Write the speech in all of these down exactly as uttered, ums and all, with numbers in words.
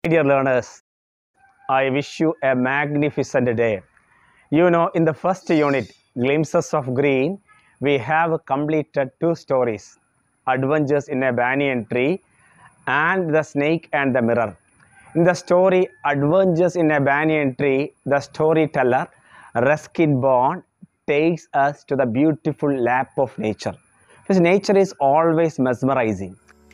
Dear learners, I wish you a magnificent day. You know, in the first unit, Glimpses of Green, we have completed two stories, Adventures in a Banyan Tree and The Snake and the Mirror. In the story Adventures in a Banyan Tree, the storyteller, Ruskin Bond, takes us to the beautiful lap of nature. Because nature is always mesmerizing.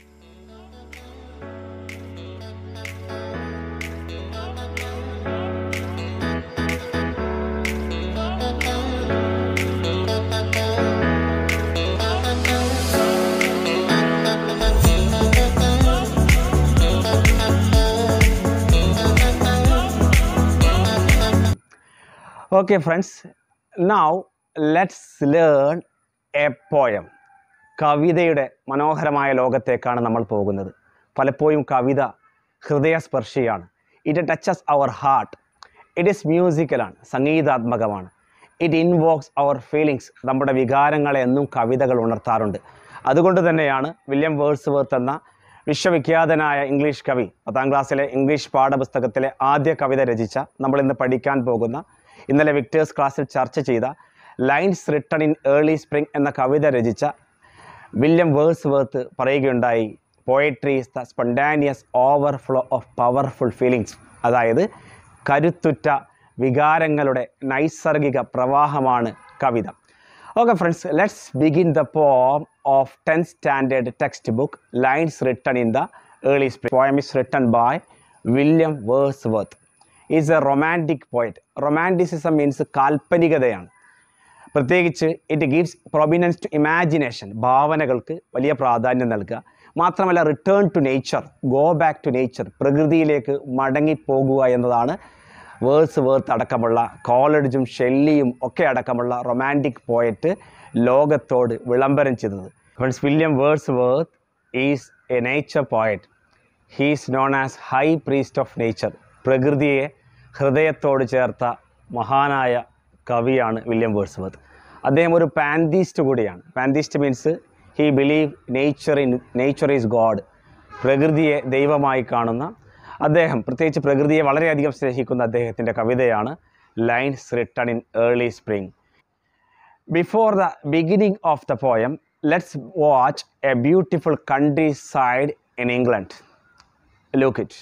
Okay friends, now let's learn a poem. കവിതയുടെ മനോഹരമായ ലോകത്തേക്കാണ് നമ്മൾ പോകുന്നത്. പലപ്പോഴും കവിത ഹൃദയസ്പർശിയാണ്. It touches our heart. It is മ്യൂസിക്കലാണ്, സംഗീതാത്മകമാണ്. It invokes our feelings. നമ്മുടെ വികാരങ്ങളെ എന്നും കവിതകൾ ഉണർത്താറുണ്ട്. അതുകൊണ്ട് തന്നെയാണ് വില്യം വേർഡ്സ്വർത്ത് എന്ന വിശ്വവിഖ്യാതനായ ഇംഗ്ലീഷ് കവി പത്താം ക്ലാസ്സിലെ ഇംഗ്ലീഷ് പാഠപുസ്തകത്തിലെ ആദ്യ കവിത രചിച്ച, നമ്മളിന്ന് പഠിക്കാൻ പോകുന്ന, ഇന്നലെ വിക്ടേഴ്സ് ക്ലാസ്സിൽ ചർച്ച ചെയ്ത lines written in early spring എന്ന കവിത രചിച്ച വില്യം വേർഡ്സ്വർത്ത് പറയുകയുണ്ടായി, poetry is the spontaneous overflow of powerful feelings. അതായത് കരുത്തുറ്റ വികാരങ്ങളുടെ നൈസർഗിക പ്രവാഹമാണ് കവിത. Okay friends, let's begin the poem of tenth standard text book lines written in the early spring. Poem is written by William Wordsworth. Is a romantic poet. Romanticism means കാൽപ്പനികതയാണ്. പ്രത്യേകിച്ച് it gives prominence to imagination. ഭാവനകൾക്ക് വലിയ പ്രാധാന്യം നൽകുക. മാത്രമല്ല return to nature, go back to nature, പ്രകൃതിയിലേക്ക് മടങ്ങിപ്പോകുക എന്നതാണ് വേർഡ്സ്വർത്ത് അടക്കമുള്ള കോളറിഡ്ജും ഷെല്ലിയും ഒക്കെ അടക്കമുള്ള റൊമാൻറ്റിക് പോയറ്റ് ലോകത്തോട് വിളംബരം ചെയ്തത്. Friends, William Wordsworth is a nature poet. He is known as high priest of nature. പ്രകൃതിയെ ഹൃദയത്തോട് ചേർത്ത മഹാനായ കവിയാണ് വില്യം വേർഡ്സ്വർത്ത്. അദ്ദേഹം ഒരു പാന്തീസ്റ്റ് കൂടിയാണ്. Pantheist means he believe nature in nature is God. പ്രകൃതിയെ ദൈവമായി കാണുന്ന അദ്ദേഹം, പ്രത്യേകിച്ച് പ്രകൃതിയെ വളരെയധികം സ്നേഹിക്കുന്ന അദ്ദേഹത്തിൻ്റെ കവിതയാണ് lines written in early spring. Before the beginning of the poem, let's watch a beautiful countryside in England. Look it.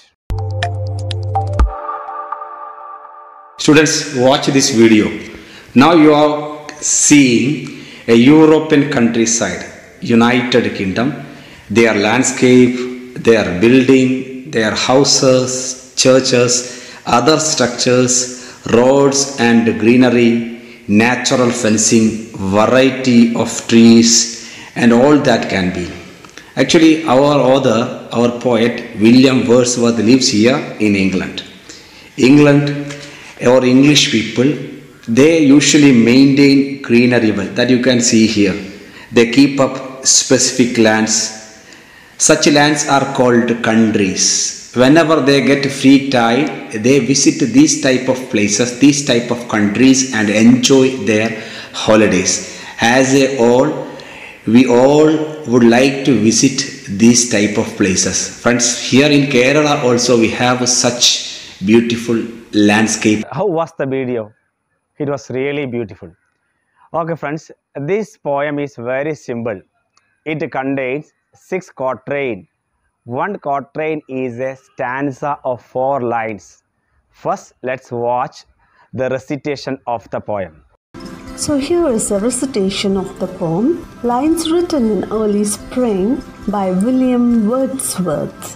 Students, watch this video. Now you are seeing a European countryside, United Kingdom, their landscape, their building, their houses, churches, other structures, roads and greenery, natural fencing, variety of trees and all that can be. Actually, our author, our poet William Wordsworth lives here in England. England or English people, they usually maintain greenery well, that you can see here. They keep up specific lands. Such lands are called countries. Whenever they get free time, they visit these type of places, these type of countries and enjoy their holidays. As a all, we all would like to visit these type of places. Friends, here in Kerala also we have such beautiful landscape. How was the video? It was really beautiful. Okay friends, this poem is very simple. It contains six quatrain. One quatrain is a stanza of four lines. First, let's watch the recitation of the poem. So here is a recitation of the poem, Lines Written in Early Spring by William Wordsworth.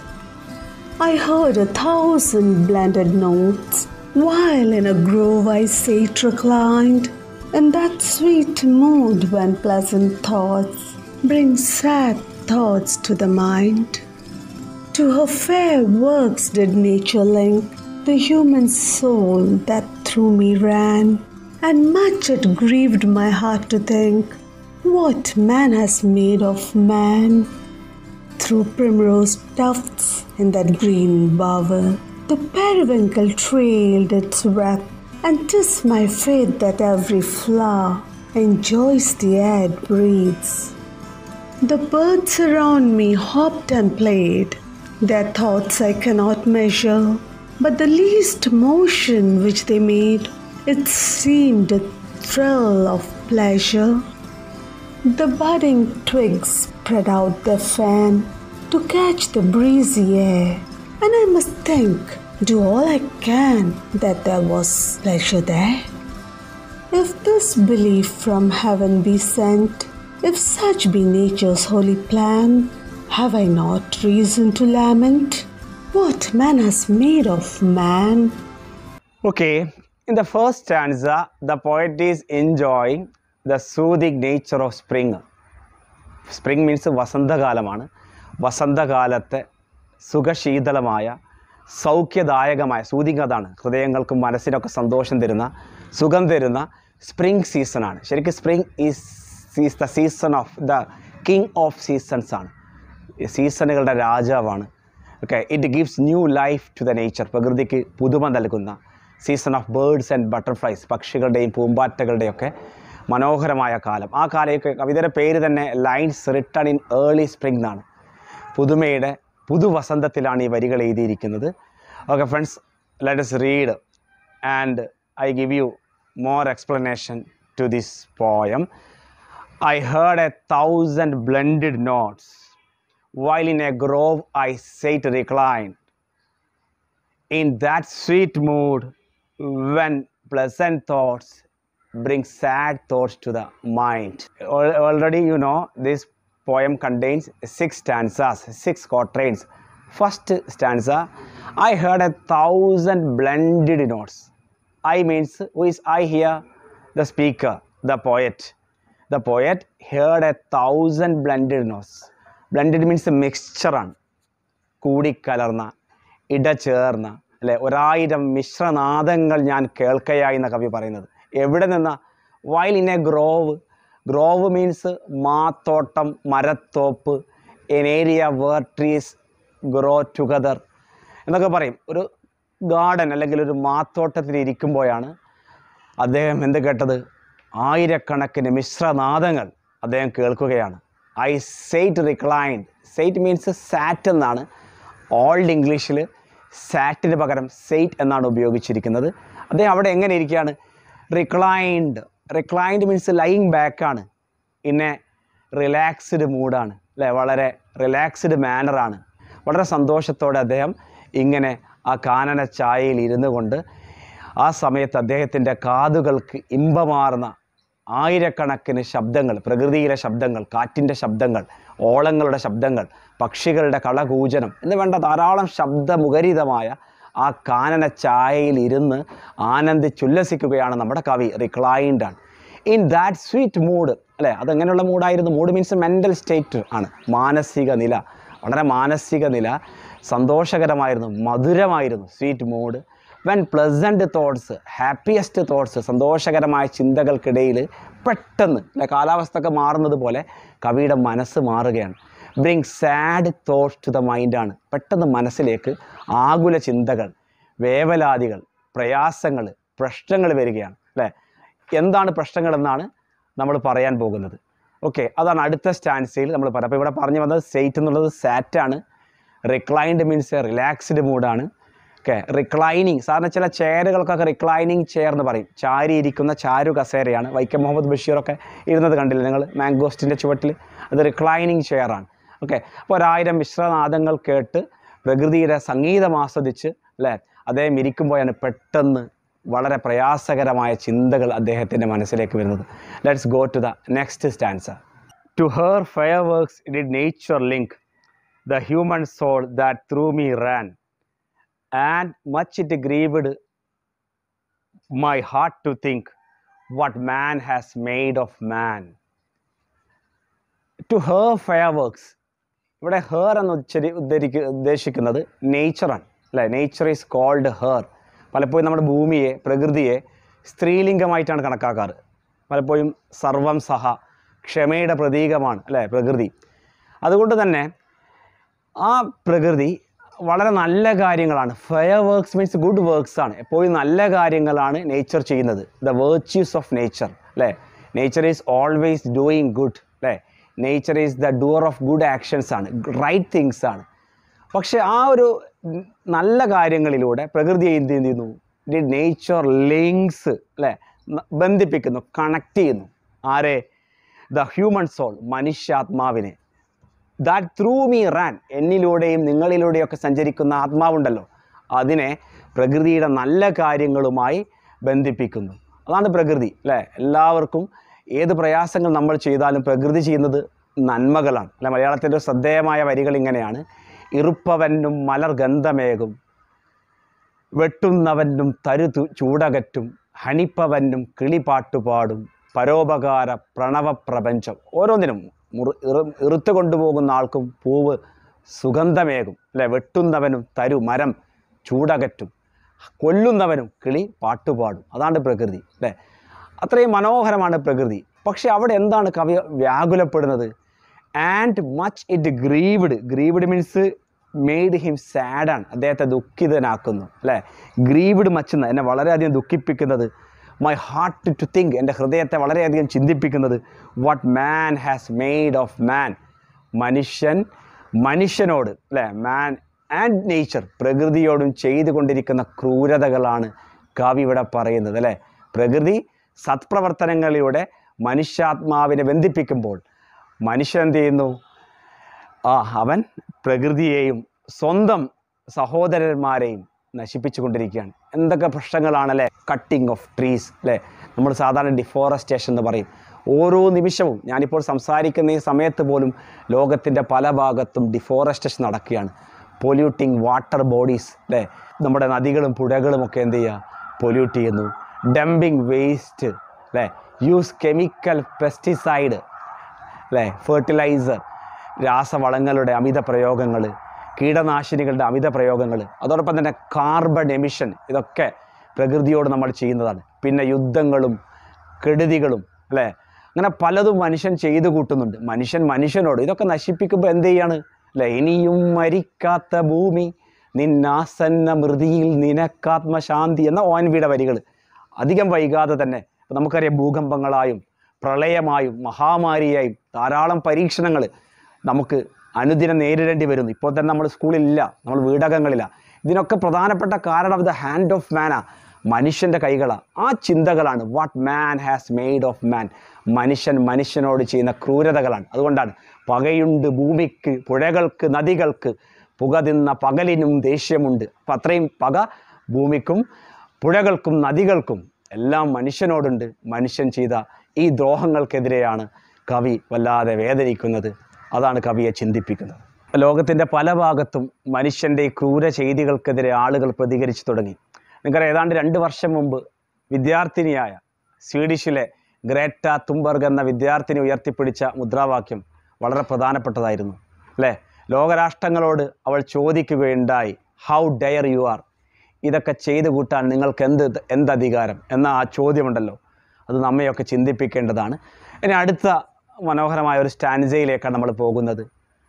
I heard a thousand blended notes, while in a grove I sate reclined, in that sweet mood when pleasant thoughts bring sad thoughts to the mind. To her fair works did nature link the human soul that through me ran, and much it grieved my heart to think what man has made of man. Through primrose tufts in that green bower, the periwinkle trailed its wreath, and 'tis my faith that every flower enjoys the air it breathes. The birds around me hopped and played, Their thoughts I cannot measure, but the least motion which they made, it seemed a thrill of pleasure. The budding twigs spread out their fan to catch the breezy air, and I must think, do all I can that there was pleasure there. If this belief from heaven be sent, if such be nature's holy plan, have I not reason to lament what man has made of man? Okay, in the first stanza, the poet is enjoying the soothing nature of spring. Spring means വസന്തകാലമാണ്. വസന്തകാലത്തെ സുഖശീതളമായ സൗഖ്യദായകമായ soothing അതാണ്, ഹൃദയങ്ങൾക്കും മനസ്സിനൊക്കെ സന്തോഷം തരുന്ന സുഖം തരുന്ന സ്പ്രിംഗ് സീസണാണ്. ശരിക്കും spring is is the season of the king of seasons ആണ്, സീസണുകളുടെ രാജാവാണ്. Okay, it gives new life to the nature, പ്രകൃതിക്ക് പുതുമ നൽകുന്ന season of birds and butterflies, പക്ഷികളുടെയും പൂമ്പാറ്റകളുടെയും ഒക്കെ മനോഹരമായ കാലം. ആ കാലയൊക്കെ കവിതയുടെ പേര് തന്നെ lines written in early spring എന്നാണ്. പുതുമയുടെ പുതുവസന്തത്തിലാണ് ഈ വരികൾ എഴുതിയിരിക്കുന്നത്. Okay friends, let us read and I give you more explanation to this poem. I heard a thousand blended notes while in a grove I sate reclined, in that sweet mood when pleasant thoughts bring sad thoughts to the mind. Al- already you know this poem contains six stanzas, six quatrains. First stanza, I heard a thousand blended notes. I means, who is I here? The speaker, the poet. The poet heard a thousand blended notes. Blended means a mixture ആണ്, കൂടിക്കലർന്ന, ഇടചേർന്ന, അല്ലെ, ഒരായിരം മിശ്രനാദങ്ങൾ ഞാൻ കേൾക്കയായി എന്ന കവി പറയുന്നത്. എവിടെ നിന്ന? While in a grove. Grove means മാത്തോട്ടം, മരത്തോപ്പ്, an area where trees grow together എന്നൊക്കെ പറയും. ഒരു ഗാർഡൻ അല്ലെങ്കിൽ ഒരു മാത്തോട്ടത്തിൽ ഇരിക്കുമ്പോഴാണ് അദ്ദേഹം എന്ത് കേട്ടത്? ആയിരക്കണക്കിന് മിശ്രനാദങ്ങൾ അദ്ദേഹം കേൾക്കുകയാണ്. I sate reclined. Sate means sat എന്നാണ്. ഓൾഡ് ഇംഗ്ലീഷിൽ സാറ്റിന് പകരം സൈറ്റ് എന്നാണ് ഉപയോഗിച്ചിരിക്കുന്നത്. അദ്ദേഹം അവിടെ എങ്ങനെ ഇരിക്കുകയാണ്? റിക്ലൈൻഡ്. റിക്ലൈൻഡ് മീൻസ് ലൈയിങ് ബാക്കാണ്. പിന്നെ റിലാക്സ്ഡ് മൂഡാണ്, അല്ലേ, വളരെ റിലാക്സ്ഡ് മാനറാണ്. വളരെ സന്തോഷത്തോടെ അദ്ദേഹം ഇങ്ങനെ ആ കാനന ചായയിൽ ഇരുന്നു കൊണ്ട് ആ സമയത്ത് അദ്ദേഹത്തിൻ്റെ കാതുകൾക്ക് ഇമ്പമാർന്ന ആയിരക്കണക്കിന് ശബ്ദങ്ങൾ, പ്രകൃതിയിലെ ശബ്ദങ്ങൾ, കാറ്റിൻ്റെ ശബ്ദങ്ങൾ, ഓളങ്ങളുടെ ശബ്ദങ്ങൾ, പക്ഷികളുടെ കളകൂജനം എന്ന് വേണ്ട ധാരാളം ശബ്ദമുഖരിതമായ ആ കാനന ചായയിൽ ഇരുന്ന് ആനന്ദിച്ചുല്ലസിക്കുകയാണ് നമ്മുടെ കവി. റിക്ലൈൻഡ് ആണ്. ഇൻ ദാറ്റ് സ്വീറ്റ് മൂഡ്, അല്ലേ, അതെങ്ങനെയുള്ള മൂഡായിരുന്നു? മൂഡ് മീൻസ് മെൻ്റൽ സ്റ്റേറ്റ് ആണ്, മാനസിക നില. വളരെ മാനസിക നില സന്തോഷകരമായിരുന്നു, മധുരമായിരുന്നു. Sweet mood. When pleasant thoughts, happiest thoughts, സന്തോഷകരമായ ചിന്തകൾക്കിടയിൽ പെട്ടെന്ന്, അല്ലെ, കാലാവസ്ഥ ഒക്കെ മാറുന്നത് പോലെ കവിയുടെ മനസ്സ് മാറുകയാണ്. Bring sad thoughts to the മൈൻഡാണ്. പെട്ടെന്ന് മനസ്സിലേക്ക് ആകുല ചിന്തകൾ, വേവലാതികൾ, പ്രയാസങ്ങൾ, പ്രശ്നങ്ങൾ വരികയാണ്. അല്ലേ, എന്താണ് പ്രശ്നങ്ങളെന്നാണ് നമ്മൾ പറയാൻ പോകുന്നത്. ഓക്കെ, അതാണ് അടുത്ത സ്റ്റാൻസയിൽ നമ്മൾ പറയാം. അപ്പോൾ ഇവിടെ പറഞ്ഞു വന്നത് സെയ്റ്റ് എന്നുള്ളത് സാറ്റാണ്. റിക്ലൈൻഡ് മീൻസ് റിലാക്സ്ഡ് മൂഡാണ്. ഓക്കെ, റിക്ലൈനിങ്, സാധാരണ ചില ചെയറുകൾക്കൊക്കെ റിക്ലൈനിങ് ചെയർ എന്ന് പറയും. ചാരിയിരിക്കുന്ന ചാരു കസേരയാണ്. വൈക്കം മുഹമ്മദ് ബഷീറൊക്കെ ഇരുന്നത് കണ്ടില്ലേ നിങ്ങൾ, മാംഗോസ്റ്റിൻ്റെ ചുവട്ടിൽ? അത് റിക്ലൈനിങ് ചെയറാണ്. ഓക്കെ, അപ്പോൾ ഒരായിരം മിശ്രനാദങ്ങൾ കേട്ട് പ്രകൃതിയുടെ സംഗീതം ആസ്വദിച്ച്, അല്ലേ, അദ്ദേഹം ഇരിക്കുമ്പോഴാണ് പെട്ടെന്ന് വളരെ പ്രയാസകരമായ ചിന്തകൾ അദ്ദേഹത്തിൻ്റെ മനസ്സിലേക്ക് വരുന്നത്. Let's go to the next stanza. To her fair works did nature link the human soul that through me ran and much it grieved my heart to think what man has made of man. To her fireworks, ഇവിടെ her എന്ന് ഉച്ചരി ഉദ്ധരിക്ക ഉദ്ദേശിക്കുന്നത് നേച്ചറാണ്, അല്ലേ. Nature is called her. പലപ്പോഴും നമ്മുടെ ഭൂമിയെ, പ്രകൃതിയെ സ്ത്രീലിംഗമായിട്ടാണ് കണക്കാക്കാറ്. പലപ്പോഴും സർവം സഹ, ക്ഷമയുടെ പ്രതീകമാണ്, അല്ലേ, പ്രകൃതി. അതുകൊണ്ട് തന്നെ ആ പ്രകൃതി വളരെ നല്ല കാര്യങ്ങളാണ്. Fair works means good works ആണ്. എപ്പോഴും നല്ല കാര്യങ്ങളാണ് നേച്ചർ ചെയ്യുന്നത്. ദ വേർച്യൂസ് ഓഫ് നേച്ചർ, അല്ലേ. Nature is always doing good, അല്ലേ. Nature is the doer of good actions ആണ്, റൈറ്റ് തിങ്സ് ആണ്. പക്ഷേ ആ ഒരു നല്ല കാര്യങ്ങളിലൂടെ പ്രകൃതിയെ എന്ത് ചെയ്യുന്നു, ദി നേച്ചർ ലിങ്ക്സ് അല്ലേ, ബന്ധിപ്പിക്കുന്നു, കണക്ട് ചെയ്യുന്നു. ആരെ? ദ ഹ്യൂമൻ സോൾ, മനുഷ്യാത്മാവിനെ. ദാറ്റ് ത്രൂ മീ റാൻ, എന്നിലൂടെയും നിങ്ങളിലൂടെയൊക്കെ സഞ്ചരിക്കുന്ന ആത്മാവുണ്ടല്ലോ, അതിനെ പ്രകൃതിയുടെ നല്ല കാര്യങ്ങളുമായി ബന്ധിപ്പിക്കുന്നു. അതാണ് പ്രകൃതി അല്ലേ. എല്ലാവർക്കും ഏത് പ്രയാസങ്ങൾ നമ്മൾ ചെയ്താലും പ്രകൃതി ചെയ്യുന്നത് നന്മകളാണ് അല്ലെ. മലയാളത്തിൻ്റെ ഒരു ശ്രദ്ധേയമായ വരികൾ ഇങ്ങനെയാണ്: ഇറുപ്പവനും മലർ ഗന്ധമേകും, വെട്ടുന്നവനും തരു ചൂടകറ്റും, ഹനിപ്പവനും കിളിപാട്ടുപാടും, പരോപകാര പ്രണവ പ്രപഞ്ചം. ഓരോന്നിനും ഇറുത്ത് കൊണ്ടുപോകുന്ന ആൾക്കും പൂവ് സുഗന്ധമേകും അല്ലെ, വെട്ടുന്നവനും തരു മരം ചൂടകറ്റും, കൊല്ലുന്നവനും കിളി പാട്ടുപാടും. അതാണ് പ്രകൃതി അല്ലേ. അത്രയും മനോഹരമാണ് പ്രകൃതി. പക്ഷെ അവിടെ എന്താണ് കവി വ്യാകുലപ്പെടുന്നത്? And much it grieved. Grieved means made him സാഡാണ്, അദ്ദേഹത്തെ ദുഃഖിതനാക്കുന്നു അല്ലേ. ഗ്രീവ്ഡ് മച്ച് എന്ന് എന്നെ വളരെയധികം ദുഃഖിപ്പിക്കുന്നത്, മൈ ഹാർട്ട് ടു തിങ്ക്, എൻ്റെ ഹൃദയത്തെ വളരെയധികം ചിന്തിപ്പിക്കുന്നത്, what man has made of man, മനുഷ്യൻ മനുഷ്യനോട് അല്ലേ, മാൻ ആൻഡ് നേച്ചർ, പ്രകൃതിയോടും ചെയ്തുകൊണ്ടിരിക്കുന്ന ക്രൂരതകളാണ് കവി ഇവിടെ പറയുന്നത് അല്ലേ. പ്രകൃതി സത്പ്രവർത്തനങ്ങളിലൂടെ മനുഷ്യാത്മാവിനെ ബന്ധിപ്പിക്കുമ്പോൾ മനുഷ്യൻ എന്ത് ചെയ്യുന്നു? ആ അവൻ പ്രകൃതിയെയും സ്വന്തം സഹോദരന്മാരെയും നശിപ്പിച്ചു കൊണ്ടിരിക്കുകയാണ്. എന്തൊക്കെ പ്രശ്നങ്ങളാണല്ലേ. കട്ടിങ് ഓഫ് ട്രീസ് അല്ലേ, നമ്മൾ സാധാരണ ഡിഫോറസ്റ്റേഷൻ എന്ന് പറയും. ഓരോ നിമിഷവും ഞാനിപ്പോൾ സംസാരിക്കുന്ന ഈ സമയത്ത് പോലും ലോകത്തിൻ്റെ പല ഭാഗത്തും ഡിഫോറസ്റ്റേഷൻ നടക്കുകയാണ്. പൊല്യൂട്ടിങ് വാട്ടർ ബോഡീസ് അല്ലേ, നമ്മുടെ നദികളും പുഴകളും ഒക്കെ എന്ത് ചെയ്യുക, പൊല്യൂട്ട് ചെയ്യുന്നു. ഡംപിങ് വേസ്റ്റ് അല്ലേ, യൂസ് കെമിക്കൽ പെസ്റ്റിസൈഡ് അല്ലേ, ഫെർട്ടിലൈസർ, രാസവളങ്ങളുടെ അമിത പ്രയോഗങ്ങൾ, കീടനാശിനികളുടെ അമിത പ്രയോഗങ്ങൾ, അതോടൊപ്പം തന്നെ കാർബൺ എമിഷൻ, ഇതൊക്കെ പ്രകൃതിയോട് നമ്മൾ ചെയ്യുന്നതാണ്. പിന്നെ യുദ്ധങ്ങളും കെടുതികളും അല്ലേ, അങ്ങനെ പലതും മനുഷ്യൻ ചെയ്തു കൂട്ടുന്നുണ്ട്. മനുഷ്യൻ മനുഷ്യനോട് ഇതൊക്കെ നശിപ്പിക്കുമ്പോൾ എന്ത് ചെയ്യാണ് അല്ലേ. ഇനിയും മരിക്കാത്ത ഭൂമി നിന്നാസന്ന മൃതിയിൽ നിനക്കാത്മശാന്തി എന്ന ഒ എൻ വിയുടെ വരികൾ അധികം വൈകാതെ തന്നെ നമുക്കറിയാം, ഭൂകമ്പങ്ങളായും പ്രളയമായും മഹാമാരിയായും ധാരാളം പരീക്ഷണങ്ങൾ നമുക്ക് അനുദിനം നേരിടേണ്ടി വരുന്നു. ഇപ്പോൾ തന്നെ നമ്മൾ സ്കൂളിലില്ല, നമ്മൾ വീടകങ്ങളില്ല. ഇതിനൊക്കെ പ്രധാനപ്പെട്ട കാരണം ദ ഹാൻഡ് ഓഫ് മാനാ, മനുഷ്യൻ്റെ കൈകളാണ്. ആ ചിന്തകളാണ് what man has made of man, മനുഷ്യൻ മനുഷ്യനോട് ചെയ്യുന്ന ക്രൂരതകളാണ്. അതുകൊണ്ടാണ് പകയുണ്ട് ഭൂമിക്ക്, പുഴകൾക്ക്, നദികൾക്ക്, പുക തിന്ന പകലിനും ദേഷ്യമുണ്ട്. അപ്പം അത്രയും പക ഭൂമിക്കും പുഴകൾക്കും നദികൾക്കും എല്ലാം മനുഷ്യനോടുണ്ട്. മനുഷ്യൻ ചെയ്ത ഈ ദ്രോഹങ്ങൾക്കെതിരെയാണ് കവി വല്ലാതെ വേദനിക്കുന്നത്. അതാണ് കവിയെ ചിന്തിപ്പിക്കുന്നത്. ലോകത്തിൻ്റെ പല ഭാഗത്തും മനുഷ്യൻ്റെ ഈ ക്രൂര ചെയ്തികൾക്കെതിരെ ആളുകൾ പ്രതികരിച്ചു തുടങ്ങി. നിങ്ങൾക്കറിയാം, ഏതാണ്ട് രണ്ട് വർഷം മുമ്പ് വിദ്യാർത്ഥിനിയായ സ്വീഡിഷിലെ ഗ്രേറ്റ തുംബർഗ് എന്ന വിദ്യാർത്ഥിനി ഉയർത്തിപ്പിടിച്ച മുദ്രാവാക്യം വളരെ പ്രധാനപ്പെട്ടതായിരുന്നു അല്ലേ. ലോകരാഷ്ട്രങ്ങളോട് അവൾ ചോദിക്കുകയുണ്ടായി, ഹൗ ഡെയർ യു ആർ, ഇതൊക്കെ ചെയ്തു കൂട്ടാൻ നിങ്ങൾക്ക് എന്ത് എന്തധികാരം എന്ന ആ ചോദ്യമുണ്ടല്ലോ, അത് നമ്മയൊക്കെ ചിന്തിപ്പിക്കേണ്ടതാണ്. ഇനി അടുത്ത മനോഹരമായ ഒരു സ്റ്റാൻസയിലേക്കാണ് നമ്മൾ പോകുന്നത്.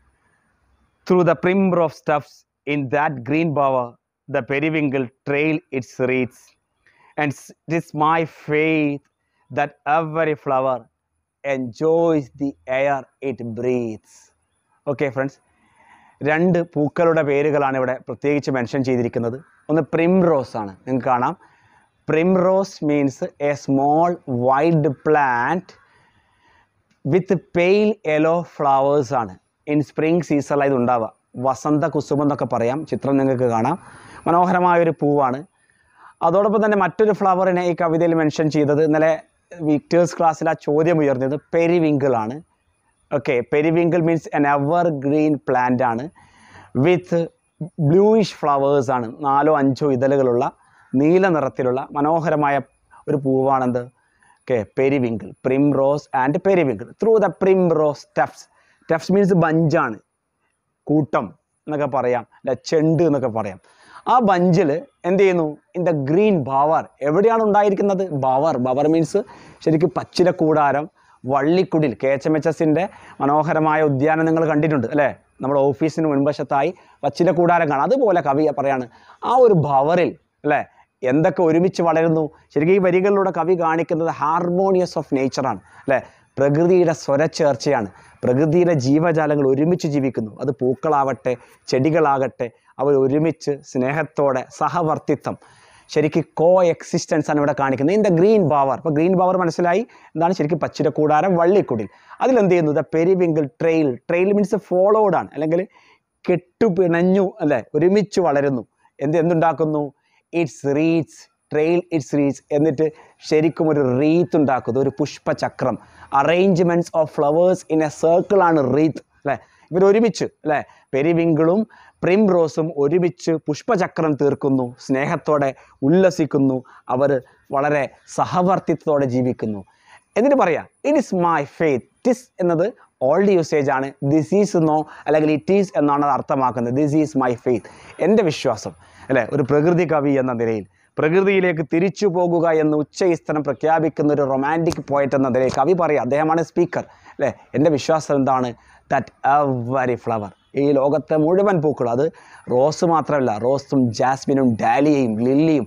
Through the primrose stuffs in that green bower the periwinkle trail its reeds, and it is my faith that every flower enjoys the air it breathes. Okay friends, രണ്ട് പൂക്കളുടെ പേരുകളാണ് ഇവിടെ പ്രത്യേകിച്ച് മെൻഷൻ ചെയ്തിരിക്കുന്നത്. ഒന്ന് പ്രിംറോസ് ആണ്. നിങ്ങൾക്ക് കാണാം, primrose means a small wild plant with pale yellow flowers ആണ്. ഇൻ സ്പ്രിംഗ് സീസണിലാണ് ഇത് ഉണ്ടാവുക. വസന്ത കുസുമം എന്നൊക്കെ പറയാം. ചിത്രം നിങ്ങൾക്ക് കാണാം. മനോഹരമായൊരു പൂവാണ്. അതോടൊപ്പം തന്നെ മറ്റൊരു ഫ്ലവറിനെ ഈ കവിതയിൽ മെൻഷൻ ചെയ്തത്, ഇന്നലെ വിക്ടേഴ്സ് ക്ലാസ്സിൽ ആ ചോദ്യം ഉയർന്നത് പെരിവിങ്കിൾ ആണ്. ഓക്കെ, periwinkle means an evergreen plant ആണ് വിത്ത് ബ്ലൂയിഷ് ഫ്ലവേഴ്സ് ആണ്. നാലോ അഞ്ചോ ഇതളുകളുള്ള നീല നിറത്തിലുള്ള മനോഹരമായ ഒരു പൂവാണെന്ത്, okay, periwinkle. Primrose and periwinkle. Through the primrose stuffs. Stuffs means ബഞ്ചാണ്, കൂട്ടം എന്നൊക്കെ പറയാം, അല്ല ചെണ്ട് എന്നൊക്കെ പറയാം. ആ ബഞ്ചിൽ എന്ത് ചെയ്യുന്നു, ഇൻ ദ ഗ്രീൻ ബവർ. എവിടെയാണ് ഉണ്ടായിരിക്കുന്നത്? ബവർ. ബവർ മീൻസ് ശരിക്കും പച്ചില കൂടാരം, വള്ളിക്കുടിൽ. കെ എച്ച് എം എച്ച് എസിൻ്റെ മനോഹരമായ ഉദ്യാനം നിങ്ങൾ കണ്ടിട്ടുണ്ട് അല്ലേ. നമ്മുടെ ഓഫീസിന് മുൻവശത്തായി പച്ചില കൂടാരം കാണാം. അതുപോലെ കവി പറയാണ്, ആ ഒരു ബവറിൽ അല്ലേ എന്തൊക്കെ ഒരുമിച്ച് വളരുന്നു. ശരിക്കും ഈ വരികളിലൂടെ കവി കാണിക്കുന്നത് ഹാർമോണിയസ് ഓഫ് നേച്ചറാണ് അല്ലേ. പ്രകൃതിയുടെ സ്വരച്ചേർച്ചയാണ്. പ്രകൃതിയിലെ ജീവജാലങ്ങൾ ഒരുമിച്ച് ജീവിക്കുന്നു. അത് പൂക്കളാവട്ടെ ചെടികളാകട്ടെ, അവർ ഒരുമിച്ച് സ്നേഹത്തോടെ സഹവർത്തിത്വം, ശരിക്കും കോ എക്സിസ്റ്റൻസ് ആണ് ഇവിടെ കാണിക്കുന്നത്. In the green bower. അപ്പോൾ ഗ്രീൻ ബവർ മനസ്സിലായി എന്താണ്, ശരിക്കും പച്ചിലക്കൂടാരം, വള്ളിക്കുടിൽ. അതിലെന്ത് ചെയ്യുന്നു, the periwinkle trail. Trail means followed ആണ്, അല്ലെങ്കിൽ കെട്ടുപിണഞ്ഞു അല്ലേ, ഒരുമിച്ച് വളരുന്നു. എന്ത് എന്തുണ്ടാക്കുന്നു, its wreaths trail its wreaths. എന്നിട്ട് ശരിക്കും ഒരു റീത്ത് ഉണ്ടാക്കുന്നു, ഒരു പുഷ്പചക്രം. Arrangements of flowers in a സർക്കിളാണ് റീത്ത് അല്ലേ. ഇവർ ഒരുമിച്ച് അല്ലേ, പെരിവിങ്കിളും പ്രിം റോസും ഒരുമിച്ച് പുഷ്പചക്രം തീർക്കുന്നു, സ്നേഹത്തോടെ ഉല്ലസിക്കുന്നു, അവർ വളരെ സഹവർത്തിത്വത്തോടെ ജീവിക്കുന്നു. എന്നിട്ട് പറയാം, ഇറ്റ് ഇസ് മൈ ഫെയ്ത്ത്. ടിസ് എന്നത് ഓൾഡ് യൂസേജ് ആണ്. ദിസ് ഈസ് എന്നോ അല്ലെങ്കിൽ ഇറ്റ് ഈസ് എന്നാണ് അത് അർത്ഥമാക്കുന്നത്. ദിസ് ഈസ് മൈ ഫെയ്ത്ത്, എൻ്റെ വിശ്വാസം അല്ലേ. ഒരു പ്രകൃതി കവി എന്ന നിലയിൽ പ്രകൃതിയിലേക്ക് തിരിച്ചു പോകുക എന്ന് ഉച്ചയിസ്തരം പ്രഖ്യാപിക്കുന്ന ഒരു റൊമാൻറ്റിക് പോയറ്റ് എന്ന നിലയിൽ കവി പറയാം, അദ്ദേഹമാണ് സ്പീക്കർ അല്ലേ. എൻ്റെ വിശ്വാസം എന്താണ്, ദാറ്റ് എവരി ഫ്ലവർ, ഈ ലോകത്തെ മുഴുവൻ പൂക്കളും, അത് റോസ് മാത്രമല്ല, റോസും ജാസ്മിനും ഡാലിയയും ലില്ലിയും,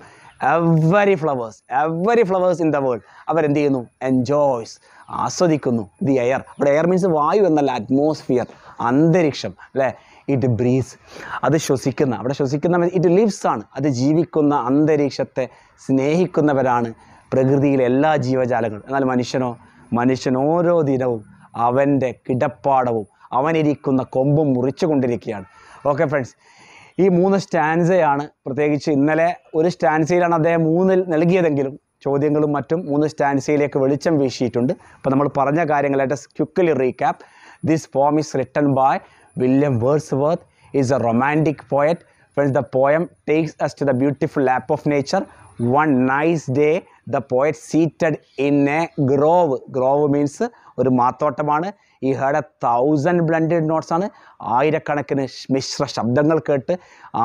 every flowers every flowers in the world, അവരെന്ത് ചെയ്യുന്നു, എൻജോയ്സ്, ആസ്വദിക്കുന്നു. ദി എയർ, അവിടെ എയർ മീൻസ് വായു എന്നല്ല, അറ്റ്മോസ്ഫിയർ, അന്തരീക്ഷം അല്ലേ. ഇറ്റ് ബ്രീസ്, അത് ശ്വസിക്കുന്ന, അവിടെ ശ്വസിക്കുന്ന ഇറ്റ് ലിവ്സ് ആണ്, അത് ജീവിക്കുന്ന അന്തരീക്ഷത്തെ സ്നേഹിക്കുന്നവരാണ് പ്രകൃതിയിലെ എല്ലാ ജീവജാലങ്ങളും. എന്നാൽ മനുഷ്യനോ, മനുഷ്യൻ ഓരോ ദിനവും അവൻ്റെ കിടപ്പാടവും അവനിരിക്കുന്ന കൊമ്പും മുറിച്ചു കൊണ്ടിരിക്കുകയാണ്. ഓക്കെ ഫ്രണ്ട്സ്, ഈ മൂന്ന് സ്റ്റാൻസയാണ്, പ്രത്യേകിച്ച് ഇന്നലെ ഒരു സ്റ്റാൻസയിലാണ് അദ്ദേഹം മൂന്നിൽ നൽകിയതെങ്കിലും ചോദ്യങ്ങളും മറ്റും മൂന്ന് സ്റ്റാൻസയിലേക്ക് വെളിച്ചം വീശിയിട്ടുണ്ട്. അപ്പോൾ നമ്മൾ പറഞ്ഞ കാര്യങ്ങളായിട്ട് quickly recap. This poem is written by William Wordsworth, is a romantic poet. Friends, the poem takes us to the beautiful lap of nature. One nice day, the poet seated in a grove. Grove means ഒരു മാത്തോട്ടമാണ്. ഈ heard a thousand blended notes ആണ്, ആയിരക്കണക്കിന് മിശ്ര ശബ്ദങ്ങൾ കേട്ട്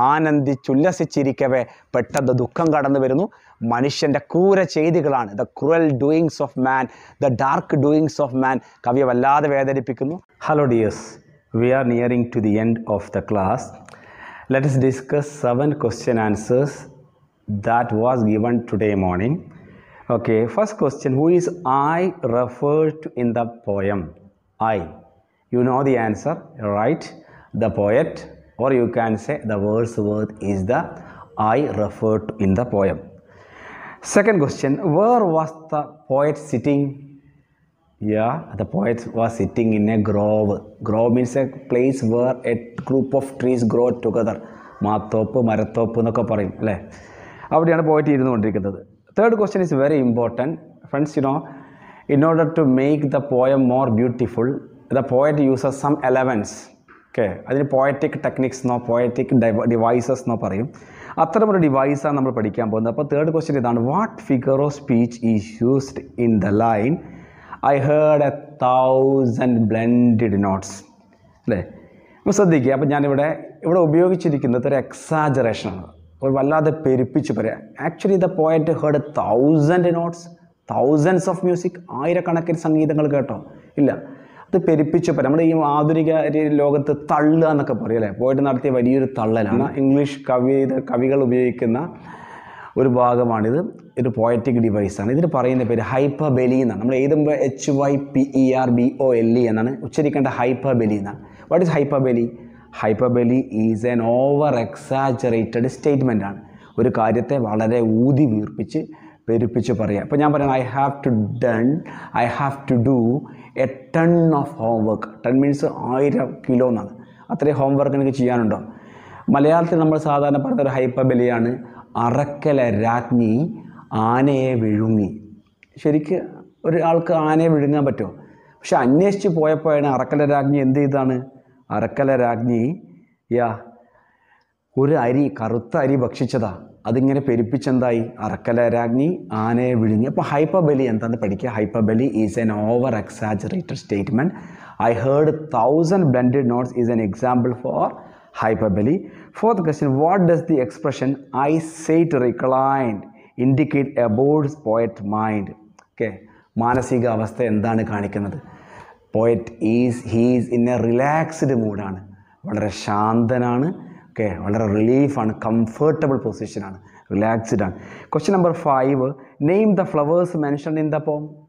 ആനന്ദിച്ചുല്ലസിച്ചിരിക്കവേ പെട്ടെന്ന് ദുഃഖം കടന്നു വരുന്നു. മനുഷ്യൻ്റെ ക്രൂര ചെയ്തികളാണ്, the cruel doings of man, the dark doings of man കവിയെ വല്ലാതെ വേദനിപ്പിക്കുന്നു. Hello dears, we are nearing to the end of the class. Let us discuss seven question answers that was given today morning. Okay, first question, who is I referred to in the poem? I, you know the answer, right? The poet, or you can say the Wordsworth is the I referred to in the poem. Second question, where was the poet sitting? Yeah, the poet was sitting in a grove. Grove means a place where a group of trees grow together. മാത്തോപ്പ്, മരത്തോപ്പ് എന്നൊക്കെ പറയും അല്ലേ, അവിടെയാണ് പോയിട്ട് ഇരുന്നു കൊണ്ടിരിക്കുന്നത്. Third question is very important friends. You know, in order to make the poem more beautiful, the poet uses some elements. Okay, അതിന് പോയറ്റിക് ടെക്നിക്സ് എന്നോ പോയറ്റിക് ഡിവൈസസ് എന്നോ പറയും. അത്തരമൊരു ഡിവൈസാണ് നമ്മൾ പഠിക്കാൻ പോകുന്നത്. അപ്പോൾ തേർഡ് ക്വസ്റ്റ്യൻ ഇതാണ്, what figure of speech is used in the line I heard a thousand blended notes അല്ലേ. അപ്പോൾ ശ്രദ്ധിക്കുക, അപ്പോൾ ഞാനിവിടെ ഇവിടെ ഉപയോഗിച്ചിരിക്കുന്നത് ഒരു എക്സാജറേഷനാണ്, ഒരു വല്ലാതെ പെരുപ്പിച്ച് പറയാം. Actually the poet heard a thousand notes, thousands of music, ആയിരക്കണക്കിന് സംഗീതങ്ങൾ കേട്ടോ, ഇല്ല, അത് പെരുപ്പിച്ച് പറയാം. നമ്മുടെ ഈ ആധുനിക ലോകത്ത് തള്ളുക എന്നൊക്കെ പറയും അല്ലേ, പോയിട്ട് നടത്തിയ വലിയൊരു തള്ളലാണ്. ഇംഗ്ലീഷ് കവി കവികൾ ഉപയോഗിക്കുന്ന ഒരു ഭാഗമാണിത്, ഒരു പോയറ്റിക് ഡിവൈസാണ്. ഇതിന് പറയുന്ന പേര് ഹൈപ്പർബെലി എന്നാണ്. നമ്മൾ എഴുതുമ്പോൾ H Y P E R B O L E എന്നാണ് ഉച്ചരിക്കേണ്ട, ഹൈപ്പർബെലി എന്നാണ്. What is hyperbole? Hyperbole is an over exaggerated statement ആണ്. ഒരു കാര്യത്തെ വളരെ ഊതി വീർപ്പിച്ച് പെരുപ്പിച്ച് പറയുക. അപ്പോൾ ഞാൻ പറയുന്നത് I have to done I have to do a ton of homework. Ton means ആയിരം കിലോ എന്നാണ്. അത്രയും ഹോം വർക്ക് എനിക്ക് ചെയ്യാനുണ്ടോ? മലയാളത്തിൽ നമ്മൾ സാധാരണ പറയുന്ന ഒരു ഹൈപ്പർബെലിയാണ്, അറക്കല രാജ്ഞി ആനയെ വിഴുങ്ങി. ശരിക്ക് ഒരാൾക്ക് ആനയെ വിഴുങ്ങാൻ പറ്റുമോ? പക്ഷെ അന്വേഷിച്ച് പോയപ്പോഴാണ് അറക്കല രാജ്ഞി എന്ത് ചെയ്താണ്, അറക്കല രാജ്ഞി യാ ഒരു അരി, കറുത്ത അരി ഭക്ഷിച്ചതാ, അതിങ്ങനെ പെരുപ്പിച്ചെന്തായി, അറക്കല രാജ്ഞി ആനയെ വിഴുങ്ങി. അപ്പോൾ ഹൈപ്പർബെലി എന്താണെന്ന് പഠിക്കുക. Hyperbole is an over exaggerated statement. I heard thousand blended notes is an example for hyperbole. Fourth question, what does the expression I sat reclined indicate about poet mind? Okay, മാനസിക അവസ്ഥ എന്താണ് കാണിക്കുന്നത്? Poet is he's in a relaxed മൂഡാണ്, വളരെ ശാന്തനാണ്, okay, വളരെ റിലീഫാണ്, comfortable പൊസിഷനാണ്, റിലാക്സ്ഡ് ആണ്. Question number five, name the flowers mentioned in the poem.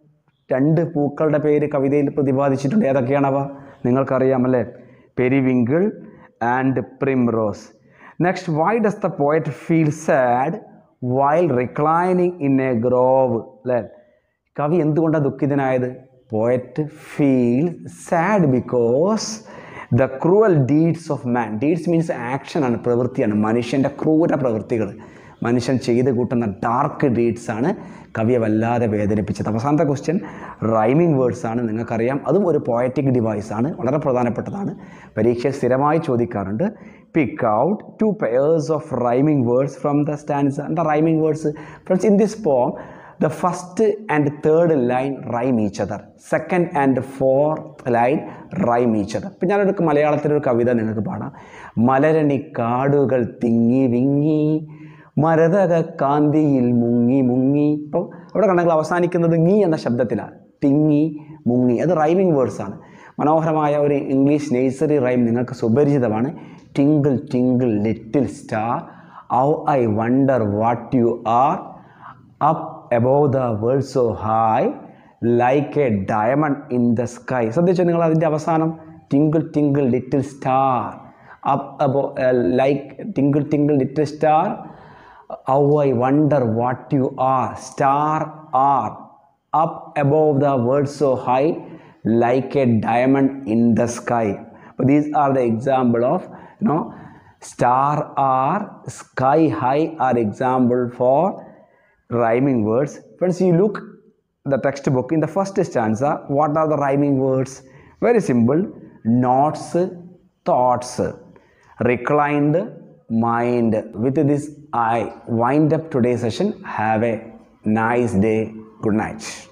രണ്ട് പൂക്കളുടെ പേര് കവിതയിൽ പ്രതിപാദിച്ചിട്ടുണ്ട്. ഏതൊക്കെയാണവ? നിങ്ങൾക്കറിയാമല്ലേ? Periwinkle and primrose. Next, why does the poet feel sad while reclining in a grove? അല്ലേ, കവി എന്തുകൊണ്ടാണ് ദുഃഖിതനായത്? Poet feel sad because the cruel deeds of man. Deeds means action ആണ്, പ്രവൃത്തിയാണ്. മനുഷ്യൻ്റെ ക്രൂര പ്രവൃത്തികൾ, മനുഷ്യൻ ചെയ്ത് കൂട്ടുന്ന ഡാർക്ക് ഡീഡ്സ് ആണ് കവിയെ വല്ലാതെ വേദനിപ്പിച്ചത്. അവസാനത്തെ ക്വസ്റ്റ്യൻ റൈമിംഗ് വേർഡ്സ് ആണ്. നിങ്ങൾക്കറിയാം, അതും ഒരു പോയറ്റിക് ഡിവൈസ് ആണ്, വളരെ പ്രധാനപ്പെട്ടതാണ്. പരീക്ഷയിൽ സ്ഥിരമായി ചോദിക്കാറുണ്ട്. Pick out two pairs of rhyming words from the stanza. എന്താ rhyming words? Friends, in this poem the first and third line rhyme each other, second and fourth line rhyme each other. ഇപ്പം ഞാനൊരു മലയാളത്തിലൊരു കവിത നിങ്ങൾക്ക് പാടാം. മലരണി കാടുകൾ തിങ്ങി വിങ്ങി മരതക കാന്തിയിൽ മുങ്ങി മുങ്ങി. ഇപ്പോൾ അവിടെ കണ്ടെങ്കിൽ അവസാനിക്കുന്നത് ngി എന്ന ശബ്ദത്തിലാണ്. തിങ്ങി മുങ്ങി, അത് റൈമിംഗ് വേർഡ്സ് ആണ്. മനോഹരമായ ഒരു ഇംഗ്ലീഷ് നേഴ്സറി റൈം നിങ്ങൾക്ക് സുപരിചിതമാണ്. Twinkle twinkle little star, how I wonder what you are, up above the world so high like a diamond in the sky. ശ്രദ്ധിച്ചോ നിങ്ങൾ അതിൻ്റെ അവസാനം? Twinkle twinkle little star, up above uh, like twinkle twinkle little star, how I wonder what you are, star are up above the world so high like a diamond in the sky. But these are the example of, you know, star are, sky high are example for rhyming words. Friends, you look the textbook, in the first stanza, what are the rhyming words? Very simple: notes, thoughts, reclined mind. With this, I wind up today's session. Have a nice day. Good night.